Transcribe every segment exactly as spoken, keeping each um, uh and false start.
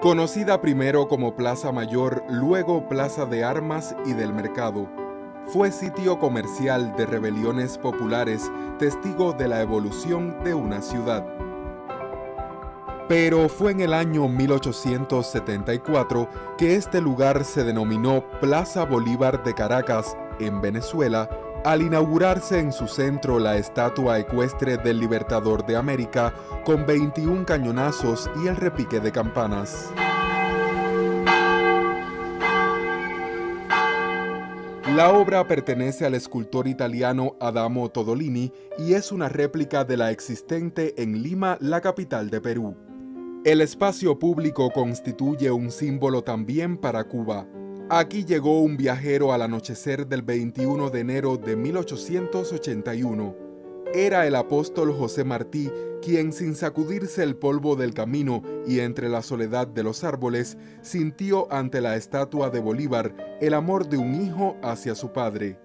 Conocida primero como Plaza Mayor, luego Plaza de Armas y del Mercado, fue sitio comercial de rebeliones populares, testigo de la evolución de una ciudad. Pero fue en el año mil ochocientos setenta y cuatro que este lugar se denominó Plaza Bolívar de Caracas, en Venezuela, al inaugurarse en su centro la estatua ecuestre del Libertador de América con veintiún cañonazos y el repique de campanas. La obra pertenece al escultor italiano Adamo Todolini y es una réplica de la existente en Lima, la capital de Perú. El espacio público constituye un símbolo también para Cuba. Aquí llegó un viajero al anochecer del veintiuno de enero de mil ochocientos ochenta y uno. Era el apóstol José Martí quien, sin sacudirse el polvo del camino y entre la soledad de los árboles, sintió ante la estatua de Bolívar el amor de un hijo hacia su padre.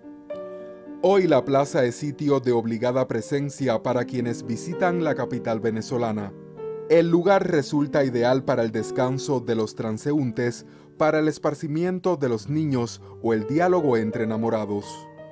Hoy la plaza es sitio de obligada presencia para quienes visitan la capital venezolana. El lugar resulta ideal para el descanso de los transeúntes, para el esparcimiento de los niños o el diálogo entre enamorados.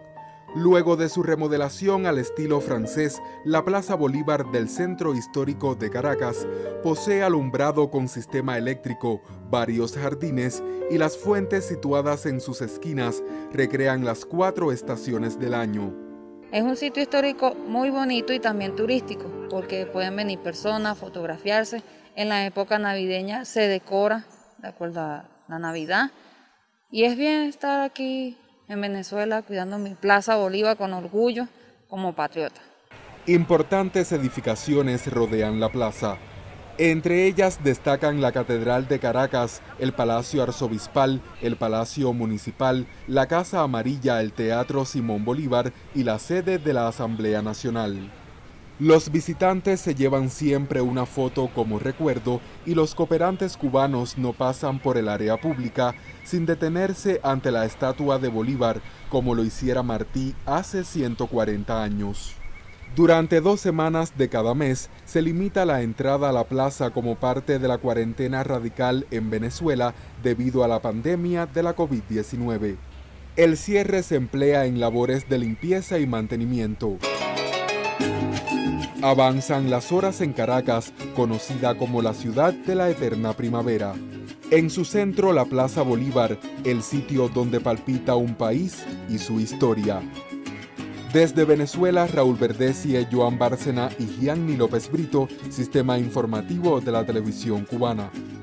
Luego de su remodelación al estilo francés, la Plaza Bolívar del centro histórico de Caracas posee alumbrado con sistema eléctrico, varios jardines y las fuentes situadas en sus esquinas recrean las cuatro estaciones del año. Es un sitio histórico muy bonito y también turístico, porque pueden venir personas, fotografiarse. En la época navideña se decora de acuerdo a la Navidad. Y es bien estar aquí en Venezuela cuidando mi Plaza Bolívar con orgullo como patriota. Importantes edificaciones rodean la plaza. Entre ellas destacan la Catedral de Caracas, el Palacio Arzobispal, el Palacio Municipal, la Casa Amarilla, el Teatro Simón Bolívar y la sede de la Asamblea Nacional. Los visitantes se llevan siempre una foto como recuerdo y los cooperantes cubanos no pasan por el área pública sin detenerse ante la estatua de Bolívar como lo hiciera Martí hace ciento cuarenta años. Durante dos semanas de cada mes se limita la entrada a la plaza como parte de la cuarentena radical en Venezuela debido a la pandemia de la COVID diecinueve. El cierre se emplea en labores de limpieza y mantenimiento. Avanzan las horas en Caracas, conocida como la ciudad de la eterna primavera. En su centro, la Plaza Bolívar, el sitio donde palpita un país y su historia. Desde Venezuela, Raúl Verdesie, Joan Bárcena y Gianni López Brito, Sistema Informativo de la Televisión Cubana.